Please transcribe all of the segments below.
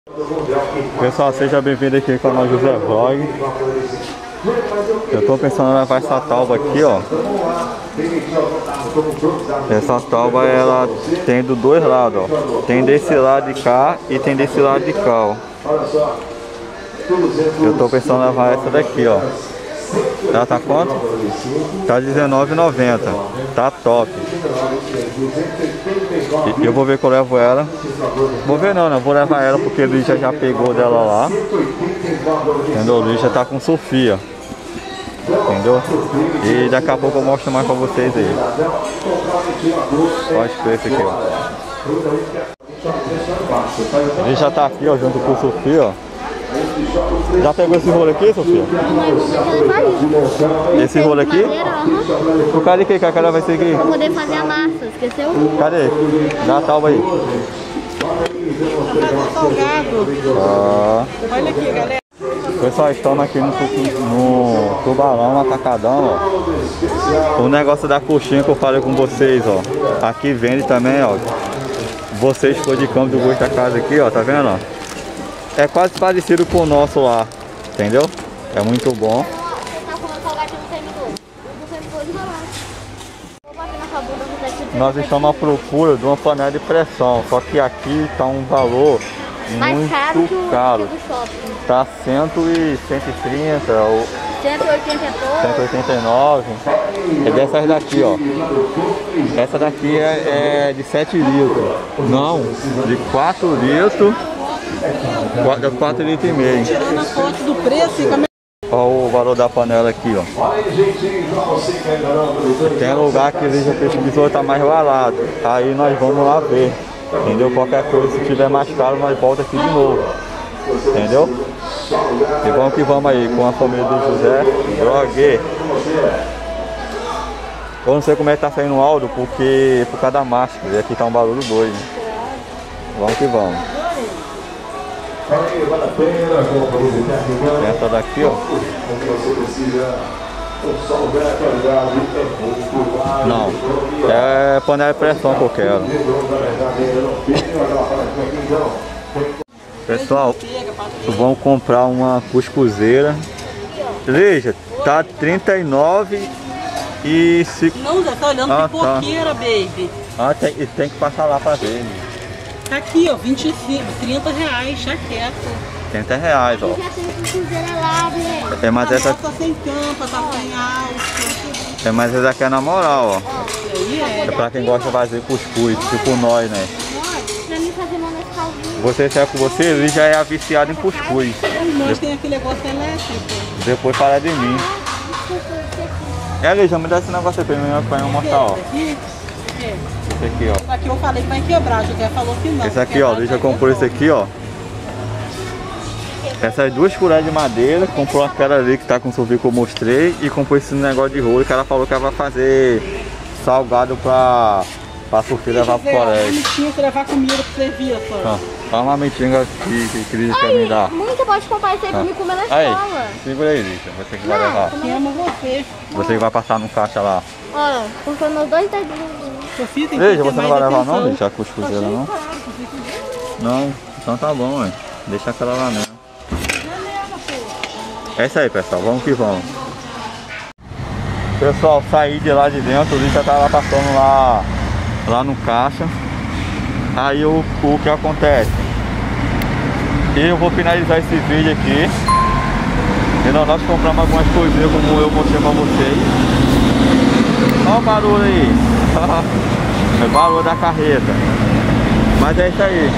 Pessoal, seja bem-vindo aqui ao canal José Vlog. Eu tô pensando em levar essa tauba aqui, ó. Essa tauba, ela tem dos dois lados, ó. Tem desse lado de cá e tem desse lado de cá, ó. Eu tô pensando em levar essa daqui, ó. Ela tá quanto? Tá R$19,90. Tá top. E eu vou ver que eu levo ela. Vou ver não, né? Vou levar ela porque o Luiz já pegou dela lá. Entendeu? O Luiz já tá com Sofia. Entendeu? E daqui a pouco eu mostro mais pra vocês aí. Olha esse preço aqui, ó. Ele já tá aqui, ó, junto com o Sofia, ó. Já pegou esse rolo aqui, Sofia? Esse rolo aqui? O cara que a cara vai seguir? Pra poder fazer a massa, esqueceu? Cadê? Dá a tauba aí. Ah. Olha aqui, galera. Pessoal, estamos aqui no Tubarão Atacadão, ó. O negócio da coxinha que eu falei com vocês, ó. Aqui vende também, ó. Vocês for de campo do gosto da casa aqui, ó. Tá vendo, ó? É quase parecido com o nosso lá, entendeu? É muito bom. Nós estamos à procura de uma panela de pressão, só que aqui está um valor muito caro. Tá 130 ou 189. É dessas daqui, ó. Essa daqui é de 7 litros. Não, de 4 litros. 4,5 litros. Tirando a foto do preço, fica. Olha o valor da panela aqui, ó. Tem lugar que ele já pesquisou, tá mais barato. Aí nós vamos lá ver. Entendeu? Qualquer coisa, se tiver mais caro, nós volta aqui de novo. Entendeu? E vamos que vamos aí com a família do José Vlog. Eu não sei como é que tá saindo o áudio, porque por causa da máscara. E aqui tá um barulho doido. Vamos que vamos. Essa daqui, ó. Não, é panela de pressão que eu quero. Pessoal, vamos comprar uma cuscuzeira. Veja, tá 39 e se... Não, já tá olhando pipoqueira, baby. Ah, tem que passar lá pra ver. Tá aqui, ó, 25, 30 reais, já quieto. 30 reais, ó. Já tem cuscuzeira lá, né? É, mas essa... tá sem tampa, tá sem alça. É, mas essa aqui é na moral, ó. Aí É pra quem gosta de fazer cuscuz, tipo nós, né? Pra mim fazer uma mescalzinha. Você sabe com você, ele já é viciado em cuscuz. Nós tem aquele negócio elétrico. Depois para de mim. É, Lígia, me dá esse negócio aqui pra eu mostrar, ó. Esse aqui, ó. Aqui eu falei que vai quebrar, o José falou que não. Esse aqui, ó, Lígia comprou esse aqui, ó. Essas duas colheres de madeira, comprou aquela ali que tá com o sorvete que eu mostrei e comprou esse negócio de rolo que ela falou que ela vai fazer salgado pra surfir levar pro colégio. Uma pra levar comida pra servir, só. Olha uma mitinga que Cris quer me dar. Mãe, você pode comprar isso aí pra me comer na escola. Segura aí, Lígia, você que vai levar. Amo você. Você que vai passar no caixa lá. Olha, comprando 2 dedinhos. Sofia, tem Lígia, que ter você não mais vai levar atenção. não, Lígia, a cuscuzeira não? Não, então tá bom, ué. Deixa aquela lá mesmo. É isso aí, pessoal, vamos que vamos. Pessoal, saí de lá de dentro, o Lígia tava passando lá no caixa. Aí o que acontece? Eu vou finalizar esse vídeo aqui. E nós compramos algumas coisinhas como eu mostrei pra vocês. Olha o barulho aí. É o barulho da carreta. Mas é isso aí.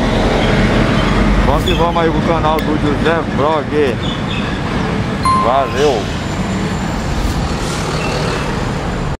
Vamos que vamos aí pro canal do José Vlog. Valeu!